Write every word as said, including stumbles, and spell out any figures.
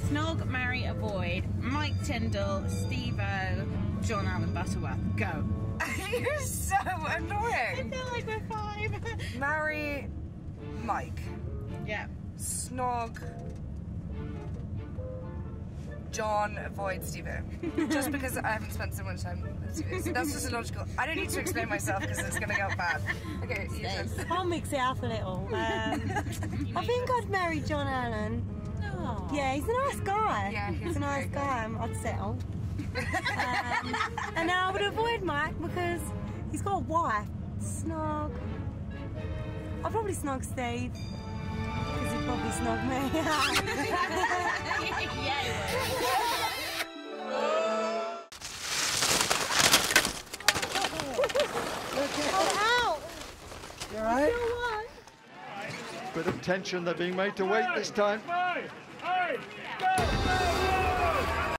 Snog, marry, avoid. Mike Tyndall, Steve-O, John Allen Butterworth. Go. You're so annoying. I feel like we're five. Marry Mike. Yeah. Snog. John, avoid Steve-O. Just because I haven't spent so much time with Steve-O. So that's just a logical. I don't need to explain myself because it's going to go bad. Okay, you just. I'll mix it up a little. Um, I think I'd marry John Allen. Oh. Yeah, he's a nice guy. Yeah, he's, he's a nice guy. Um, I'd settle. um, and I would avoid Mike because he's got a wife. Snog. I'll probably snog Steve. Because he'd probably snog me. Yeah, he Oh, You alright? Bit of tension, they're being made to wait this time. Hey! Hey!